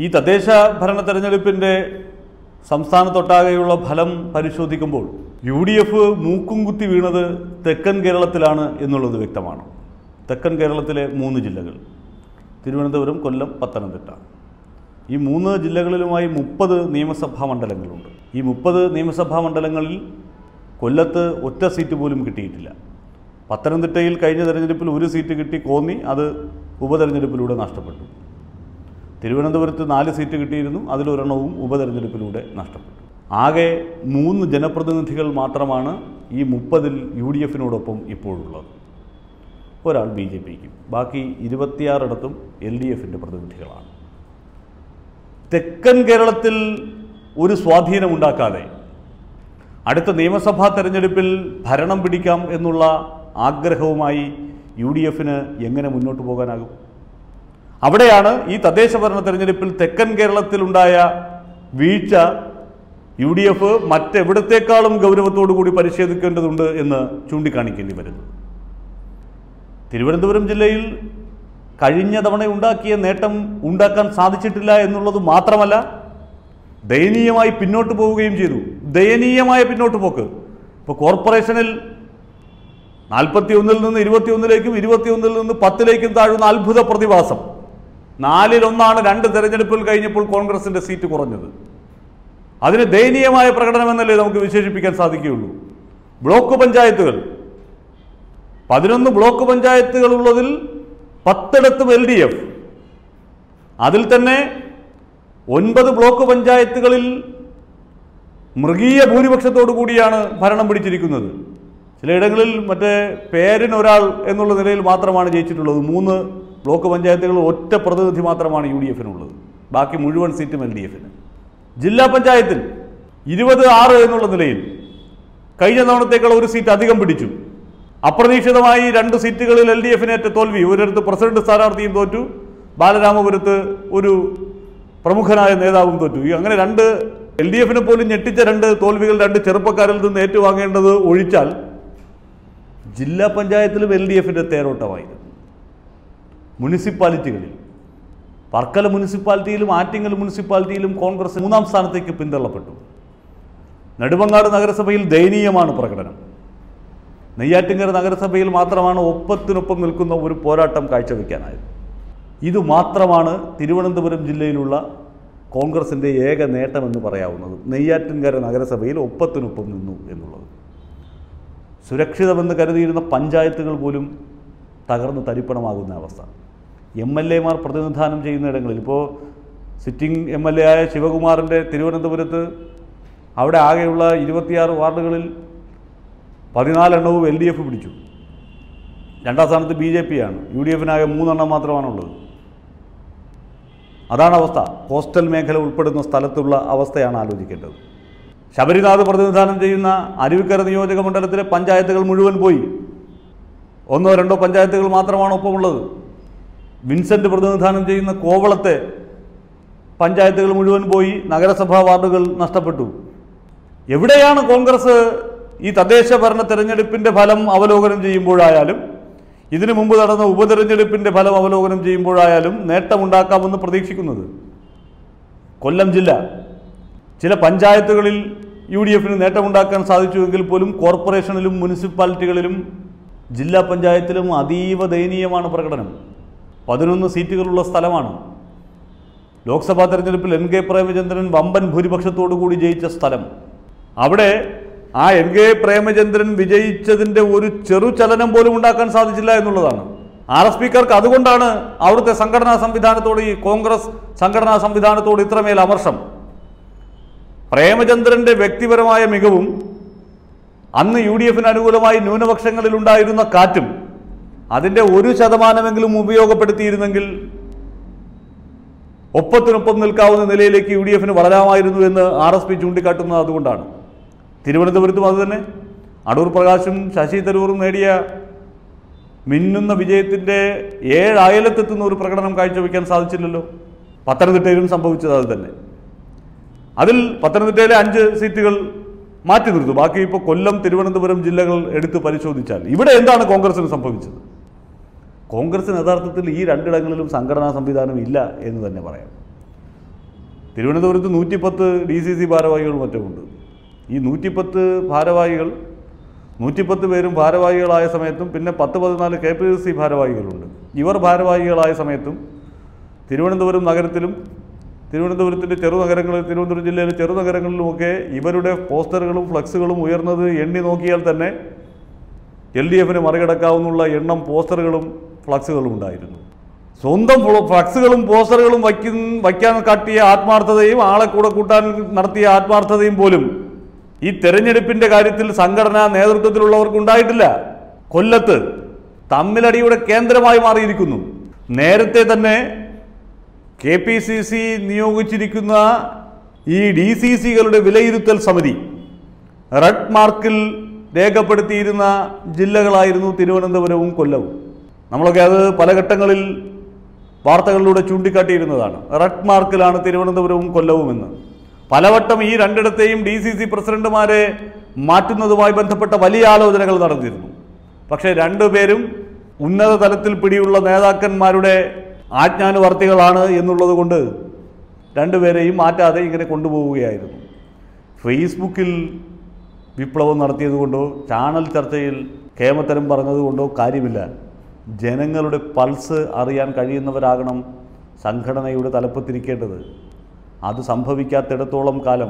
ഈ തദ്ദേശ ഭരണ തെരഞ്ഞെടുപ്പിൻ്റെ സംസ്ഥാനത്തൊട്ടാകെയുള്ള ഫലം പരിശോധിക്കുമ്പോൾ UDF മൂക്കും കുത്തി വീണത് തെക്കൻ കേരളത്തിലാണ് എന്നുള്ളത് വ്യക്തമാണ്. തെക്കൻ കേരളത്തിലെ 3 ജില്ലകൾ തിരുവനന്തപുരം, കൊല്ലം, പത്തനംതിട്ട. ഈ 3 ജില്ലകളിലുമായി 30 നിയമസഭാ മണ്ഡലങ്ങളുണ്ട്. ഈ 30 നിയമസഭാ മണ്ഡലങ്ങളിൽ കൊല്ലത്ത് ഒറ്റ സീറ്റ് പോലും കിട്ടിയിട്ടില്ല. പത്തനംതിട്ടയിൽ കഴിഞ്ഞ തെരഞ്ഞെടുപ്പിൽ 1 സീറ്റ് കിട്ടി, കോന്നി, അത് ഉപതെരഞ്ഞെടുപ്പിലൂടെ നഷ്ടപ്പെട്ടു. തിരുവനന്തപുരത്ത് 4 സീറ്റ് കിട്ടിയിരുന്നു, അതിലൊരെണ്ണവും ഉപതെരഞ്ഞെടുപ്പിലൂടെ നഷ്ടപ്പെട്ടു. ആകെ 3 ജനപ്രതിനിധികൾ മാത്രമാണ് ഈ 30-ൽ UDF-നോടൊപ്പം ഇപ്പോഴുള്ളത്. ഒരാൾ BJPക്കും, ബാക്കി 26 LDF-ൻ്റെ പ്രതിനിധികളാണ്. തെക്കൻ കേരളത്തിൽ ഒരു സ്വാധീനമുണ്ടാക്കാതെ അടുത്ത നിയമസഭാ തെരഞ്ഞെടുപ്പിൽ ഭരണം പിടിക്കാം എന്നുള്ള ആഗ്രഹവുമായി UDF-ന് എങ്ങനെ മുന്നോട്ട് പോകാനാകും? അവിടെയാണ് ഈ തദ്ദേശ ഭരണ തെരഞ്ഞെടുപ്പിൽ തെക്കൻ കേരളത്തിലുണ്ടായ വീഴ്ച UDF മറ്റെവിടത്തേക്കാളും ഗൗരവത്തോടു കൂടി പരിശോധിക്കേണ്ടതുണ്ട് എന്ന് ചൂണ്ടിക്കാണിക്കേണ്ടി വരുന്നത്. തിരുവനന്തപുരം ജില്ലയിൽ കഴിഞ്ഞ തവണ ഉണ്ടാക്കിയ നേട്ടം ഉണ്ടാക്കാൻ സാധിച്ചിട്ടില്ല എന്നുള്ളത് മാത്രമല്ല, ദയനീയമായി പിന്നോട്ട് പോവുകയും ചെയ്തു. ദയനീയമായ പിന്നോട്ട് പോക്ക്. ഇപ്പോൾ കോർപ്പറേഷനിൽ 41-ൽ നിന്ന് 21-ലേക്കും 21-ൽ നിന്ന് 10-ലേക്കും താഴുന്ന അത്ഭുത പ്രതിഭാസം. 4-ൽ 1 2 തെരഞ്ഞെടുപ്പുകൾ കഴിഞ്ഞപ്പോൾ കോൺഗ്രസിൻ്റെ സീറ്റ് കുറഞ്ഞത്. അതിന് ദയനീയമായ പ്രകടനമെന്നല്ലേ നമുക്ക് വിശേഷിപ്പിക്കാൻ സാധിക്കുകയുള്ളൂ. ബ്ലോക്ക് പഞ്ചായത്തുകൾ 11 ബ്ലോക്ക് പഞ്ചായത്തുകളുള്ളതിൽ 10 LDF. അതിൽ തന്നെ 9 ബ്ലോക്ക് പഞ്ചായത്തുകളിൽ മൃഗീയ ഭൂരിപക്ഷത്തോടു കൂടിയാണ് ഭരണം പിടിച്ചിരിക്കുന്നത്. ചിലയിടങ്ങളിൽ മറ്റേ പേരിനൊരാൾ എന്നുള്ള നിലയിൽ മാത്രമാണ് ജയിച്ചിട്ടുള്ളത്. 3 ബ്ലോക്ക് പഞ്ചായത്തുകൾ ഒറ്റ പ്രതിനിധി മാത്രമാണ് UDF-നുള്ളത്. ബാക്കി മുഴുവൻ സീറ്റും LDF-ന്. ജില്ലാ പഞ്ചായത്തിൽ 26 എന്നുള്ള നിലയിൽ കഴിഞ്ഞ തവണത്തേക്കാൾ 1 സീറ്റ് അധികം പിടിച്ചു. അപ്രതീക്ഷിതമായി 2 സീറ്റുകളിൽ LDF-നേറ്റ തോൽവി. ഒരിടത്ത് പ്രസിഡന്റ് സ്ഥാനാർത്ഥിയും തോറ്റു, ബാലരാമപുരത്ത് ഒരു പ്രമുഖനായ നേതാവും തോറ്റു. അങ്ങനെ 2 LDF-നെ പോലും ഞെട്ടിച്ച 2 തോൽവികൾ 2 ചെറുപ്പക്കാരിൽ നിന്ന് ഏറ്റുവാങ്ങേണ്ടത് ഒഴിച്ചാൽ ജില്ലാ പഞ്ചായത്തിലും LDF-ന്റെ തേരോട്ടമായിരുന്നു. മുനിസിപ്പാലിറ്റികളിൽ വർക്കല മുനിസിപ്പാലിറ്റിയിലും ആറ്റിങ്ങൽ മുനിസിപ്പാലിറ്റിയിലും കോൺഗ്രസ് 3-ാം സ്ഥാനത്തേക്ക് പിന്തള്ളപ്പെട്ടു. നെടുമങ്ങാട് നഗരസഭയിൽ ദയനീയമാണ് പ്രകടനം. നെയ്യാറ്റിൻകര നഗരസഭയിൽ മാത്രമാണ് ഒപ്പത്തിനൊപ്പം നിൽക്കുന്ന ഒരു പോരാട്ടം കാഴ്ചവെക്കാനായത്. ഇതുമാത്രമാണ് തിരുവനന്തപുരം ജില്ലയിലുള്ള കോൺഗ്രസിൻ്റെ ഏക നേട്ടമെന്ന് പറയാവുന്നത്. നെയ്യാറ്റിൻകര നഗരസഭയിൽ ഒപ്പത്തിനൊപ്പം നിന്നു എന്നുള്ളത്. സുരക്ഷിതമെന്ന് കരുതിയിരുന്ന പഞ്ചായത്തുകൾ പോലും തകർന്ന് തരിപ്പണമാകുന്ന അവസ്ഥ. MLA-മാർ പ്രതിനിധാനം ചെയ്യുന്ന ഇടങ്ങളിൽ, ഇപ്പോൾ സിറ്റിംഗ് MLA ആയ ശിവകുമാറിൻ്റെ തിരുവനന്തപുരത്ത് അവിടെ ആകെയുള്ള 26 വാർഡുകളിൽ 14 എണ്ണവും LDF പിടിച്ചു. 2-ാം സ്ഥാനത്ത് BJP-യാണ്. UDF-നാകെ 3 എണ്ണം മാത്രമാണുള്ളത്. അതാണ് അവസ്ഥ. കോസ്റ്റൽ മേഖല ഉൾപ്പെടുന്ന സ്ഥലത്തുള്ള അവസ്ഥയാണ് ആലോചിക്കേണ്ടത്. ശബരിനാഥ് പ്രതിനിധാനം ചെയ്യുന്ന അരുവിക്കര നിയോജക മണ്ഡലത്തിലെ പഞ്ചായത്തുകൾ മുഴുവൻ പോയി. 1-2 പഞ്ചായത്തുകൾ മാത്രമാണ് ഒപ്പമുള്ളത്. വിൻസെൻ്റ് പ്രതിനിധാനം ചെയ്യുന്ന കോവളത്തെ പഞ്ചായത്തുകൾ മുഴുവൻ പോയി. നഗരസഭാ വാർഡുകൾ നഷ്ടപ്പെട്ടു. എവിടെയാണ് കോൺഗ്രസ് ഈ തദ്ദേശ ഭരണ തെരഞ്ഞെടുപ്പിൻ്റെ ഫലം അവലോകനം ചെയ്യുമ്പോഴായാലും ഇതിനു മുമ്പ് നടന്ന ഉപതെരഞ്ഞെടുപ്പിൻ്റെ ഫലം അവലോകനം ചെയ്യുമ്പോഴായാലും നേട്ടമുണ്ടാക്കാമെന്ന് പ്രതീക്ഷിക്കുന്നത്? കൊല്ലം ജില്ല ചില പഞ്ചായത്തുകളിൽ UDF-ന് നേട്ടമുണ്ടാക്കാൻ സാധിച്ചുവെങ്കിൽ പോലും കോർപ്പറേഷനിലും മുനിസിപ്പാലിറ്റികളിലും ജില്ലാ പഞ്ചായത്തിലും അതീവ ദയനീയമാണ് പ്രകടനം. 11 സീറ്റുകളുള്ള സ്ഥലമാണ്. ലോക്സഭാ തെരഞ്ഞെടുപ്പിൽ NK പ്രേമചന്ദ്രൻ വമ്പൻ ഭൂരിപക്ഷത്തോടു കൂടി ജയിച്ച സ്ഥലം. അവിടെ ആ NK പ്രേമചന്ദ്രൻ വിജയിച്ചതിൻ്റെ ഒരു ചെറുചലനം പോലും ഉണ്ടാക്കാൻ സാധിച്ചില്ല എന്നുള്ളതാണ്. സ്പീക്കർക്ക് അതുകൊണ്ടാണ് അവിടുത്തെ സംഘടനാ സംവിധാനത്തോട്, ഈ കോൺഗ്രസ് സംഘടനാ സംവിധാനത്തോട് ഇത്രമേൽ അമർഷം. പ്രേമചന്ദ്രൻ്റെ വ്യക്തിപരമായ മികവും അന്ന് UDF-ന് അനുകൂലമായി ന്യൂനപക്ഷങ്ങളിലുണ്ടായിരുന്ന കാറ്റും അതിൻ്റെ 1% ഉപയോഗപ്പെടുത്തിയിരുന്നെങ്കിൽ ഒപ്പത്തിനൊപ്പം നിൽക്കാവുന്ന നിലയിലേക്ക് UDF-ന് വളരാമായിരുന്നു എന്ന് RSP ചൂണ്ടിക്കാട്ടുന്നത് അതുകൊണ്ടാണ്. തിരുവനന്തപുരത്തും അതുതന്നെ. അടൂർ പ്രകാശും ശശി തരൂറും നേടിയ മിന്നുന്ന വിജയത്തിൻ്റെ 7 അയലത്തെത്തുന്ന ഒരു പ്രകടനം കാഴ്ചവെക്കാൻ സാധിച്ചില്ലല്ലോ. പത്തനംതിട്ടയിലും സംഭവിച്ചത് അത് തന്നെ. അതിൽ പത്തനംതിട്ടയിലെ 5 സീറ്റുകൾ മാറ്റി നിർത്തും. ബാക്കി ഇപ്പോൾ കൊല്ലം, തിരുവനന്തപുരം ജില്ലകൾ എടുത്ത് പരിശോധിച്ചാൽ ഇവിടെ എന്താണ് കോൺഗ്രസിന് സംഭവിച്ചത്? കോൺഗ്രസിന് യഥാർത്ഥത്തിൽ ഈ 2 ഇടങ്ങളിലും സംഘടനാ സംവിധാനം ഇല്ല എന്ന് തന്നെ പറയാം. തിരുവനന്തപുരത്ത് 110 DCC ഭാരവാഹികൾ മറ്റുമുണ്ട്. ഈ 110 ഭാരവാഹികൾ 110 പേരും ഭാരവാഹികളായ സമയത്തും പിന്നെ 10-14 KPCC ഭാരവാഹികളുണ്ട്. ഇവർ ഭാരവാഹികളായ സമയത്തും തിരുവനന്തപുരം നഗരത്തിലും തിരുവനന്തപുരത്തിൻ്റെ ചെറുനഗരങ്ങളിൽ തിരുവനന്തപുരം ജില്ലയിലെ ചെറുനഗരങ്ങളിലുമൊക്കെ ഇവരുടെ പോസ്റ്ററുകളും ഫ്ലക്സുകളും ഉയർന്നത് എണ്ണി നോക്കിയാൽ തന്നെ LDFന് മറികടക്കാവുന്ന എണ്ണം പോസ്റ്ററുകളും ഫ്ലക്സുകളും ഉണ്ടായിരുന്നു. സ്വന്തം ഫ്ലക്സുകളും പോസ്റ്ററുകളും വയ്ക്കാൻ കാട്ടിയ ആത്മാർത്ഥതയും ആളെ കൂടെ കൂട്ടാൻ നടത്തിയ ആത്മാർത്ഥതയും പോലും ഈ തെരഞ്ഞെടുപ്പിൻ്റെ കാര്യത്തിൽ സംഘടനാ നേതൃത്വത്തിലുള്ളവർക്ക് ഉണ്ടായിട്ടില്ല. കൊല്ലത്ത് തമ്മിലടിയുടെ കേന്ദ്രമായി മാറിയിരിക്കുന്നു. നേരത്തെ തന്നെ KPCC നിയോഗിച്ചിരിക്കുന്ന ഈ DCCകളുടെ വിലയിരുത്തൽ സമിതി റെഡ് മാർക്കിൽ രേഖപ്പെടുത്തിയിരുന്ന ജില്ലകളായിരുന്നു തിരുവനന്തപുരവും കൊല്ലവും. നമ്മളൊക്കെ അത് പല ഘട്ടങ്ങളിൽ വാർത്തകളിലൂടെ ചൂണ്ടിക്കാട്ടിയിരുന്നതാണ്. റെഡ് മാർക്കിലാണ് തിരുവനന്തപുരവും കൊല്ലവും എന്ന്. പലവട്ടം ഈ രണ്ടിടത്തെയും DCC പ്രസിഡന്റുമാരെ മാറ്റുന്നതുമായി ബന്ധപ്പെട്ട വലിയ ആലോചനകൾ നടന്നിരുന്നു. പക്ഷേ രണ്ടുപേരും ഉന്നത തലത്തിൽ പിടിയുള്ള നേതാക്കന്മാരുടെ ആജ്ഞാനുവർത്തികളാണ് എന്നുള്ളത് കൊണ്ട് രണ്ടുപേരെയും മാറ്റാതെ ഇങ്ങനെ കൊണ്ടുപോവുകയായിരുന്നു. ഫേസ്ബുക്കിൽ വിപ്ലവം നടത്തിയതുകൊണ്ടോ ചാനൽ ചർച്ചയിൽ കേമത്തരം പറഞ്ഞതുകൊണ്ടോ കാര്യമില്ല. ജനങ്ങളുടെ പൾസ് അറിയാൻ കഴിയുന്നവരാകണം സംഘടനയുടെ തലപ്പത്തിരിക്കേണ്ടത്. അത് സംഭവിക്കാത്തിടത്തോളം കാലം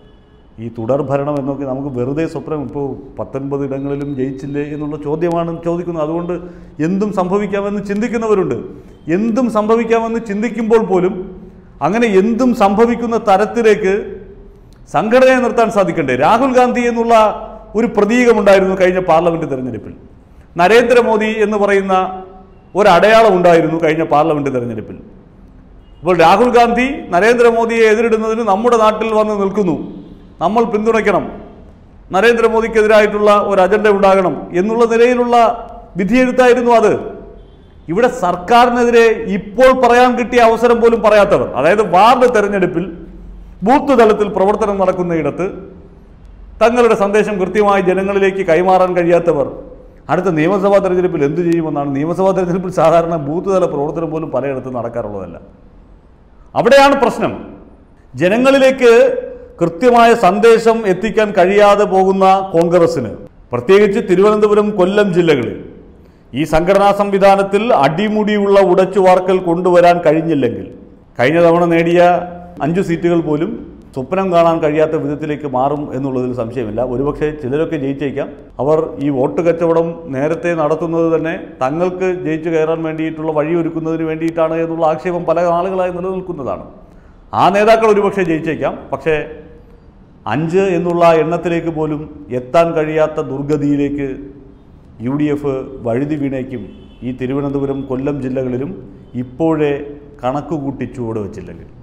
ഈ തുടർഭരണം എന്നൊക്കെ നമുക്ക് വെറുതെ സ്വപ്നം. ഇപ്പോൾ 19 ഇടങ്ങളിലും ജയിച്ചില്ലേ എന്നുള്ള ചോദ്യമാണ് ചോദിക്കുന്നത്. അതുകൊണ്ട് എന്തും സംഭവിക്കാമെന്ന് ചിന്തിക്കുന്നവരുണ്ട്. എന്തും സംഭവിക്കാമെന്ന് ചിന്തിക്കുമ്പോൾ പോലും അങ്ങനെ എന്തും സംഭവിക്കുന്ന തരത്തിലേക്ക് സംഘടനയെ നിർത്താൻ സാധിക്കണ്ടേ? രാഹുൽ ഗാന്ധി എന്നുള്ള ഒരു പ്രതീകമുണ്ടായിരുന്നു കഴിഞ്ഞ പാർലമെൻറ്റ് തെരഞ്ഞെടുപ്പിൽ. നരേന്ദ്രമോദി എന്ന് പറയുന്ന ഒരടയാളം ഉണ്ടായിരുന്നു കഴിഞ്ഞ പാർലമെൻറ്റ് തെരഞ്ഞെടുപ്പിൽ. അപ്പോൾ രാഹുൽ ഗാന്ധി നരേന്ദ്രമോദിയെ എതിരിടുന്നതിന് നമ്മുടെ നാട്ടിൽ വന്ന് നിൽക്കുന്നു, നമ്മൾ പിന്തുണയ്ക്കണം, നരേന്ദ്രമോദിക്കെതിരായിട്ടുള്ള ഒരു അജണ്ട ഉണ്ടാകണം എന്നുള്ള നിലയിലുള്ള വിധിയെഴുത്തായിരുന്നു അത്. ഇവിടെ സർക്കാരിനെതിരെ ഇപ്പോൾ പറയാൻ കിട്ടിയ അവസരം പോലും പറയാത്തവർ, അതായത് വാർഡ് തെരഞ്ഞെടുപ്പിൽ ബൂത്ത് തലത്തിൽ പ്രവർത്തനം നടക്കുന്നയിടത്ത് തങ്ങളുടെ സന്ദേശം കൃത്യമായി ജനങ്ങളിലേക്ക് കൈമാറാൻ കഴിയാത്തവർ അടുത്ത നിയമസഭാ തെരഞ്ഞെടുപ്പിൽ എന്തു ചെയ്യുമെന്നാണ്. നിയമസഭാ തെരഞ്ഞെടുപ്പിൽ സാധാരണ ബൂത്ത് തല പ്രവർത്തനം പോലും പലയിടത്തും നടക്കാറുള്ളതല്ല. അവിടെയാണ് പ്രശ്നം. ജനങ്ങളിലേക്ക് കൃത്യമായ സന്ദേശം എത്തിക്കാൻ കഴിയാതെ പോകുന്ന കോൺഗ്രസിന്, പ്രത്യേകിച്ച് തിരുവനന്തപുരം കൊല്ലം ജില്ലകളിൽ ഈ സംഘടനാ സംവിധാനത്തിൽ അടിമുടിയുള്ള ഉടച്ചുവാർക്കൽ കൊണ്ടുവരാൻ കഴിഞ്ഞില്ലെങ്കിൽ കഴിഞ്ഞ തവണ നേടിയ 5 സീറ്റുകൾ പോലും സ്വപ്നം കാണാൻ കഴിയാത്ത വിധത്തിലേക്ക് മാറും എന്നുള്ളതിൽ സംശയമില്ല. ഒരുപക്ഷെ ചിലരൊക്കെ ജയിച്ചേക്കാം. അവർ ഈ വോട്ട് കച്ചവടം നേരത്തെ നടത്തുന്നത് തന്നെ തങ്ങൾക്ക് ജയിച്ചു കയറാൻ വേണ്ടിയിട്ടുള്ള വഴിയൊരുക്കുന്നതിന് വേണ്ടിയിട്ടാണ് എന്നുള്ള ആക്ഷേപം പല ആളുകളായി നിലനിൽക്കുന്നതാണ്. ആ നേതാക്കൾ ഒരുപക്ഷെ ജയിച്ചേക്കാം. പക്ഷേ 5 എന്നുള്ള എണ്ണത്തിലേക്ക് പോലും എത്താൻ കഴിയാത്ത ദുർഗതിയിലേക്ക് UDF വഴുതി വീണേക്കും ഈ തിരുവനന്തപുരം കൊല്ലം ജില്ലകളിലും ഇപ്പോഴേ കണക്കുകൂട്ടി ചുവട് വച്ചില്ലെങ്കിൽ.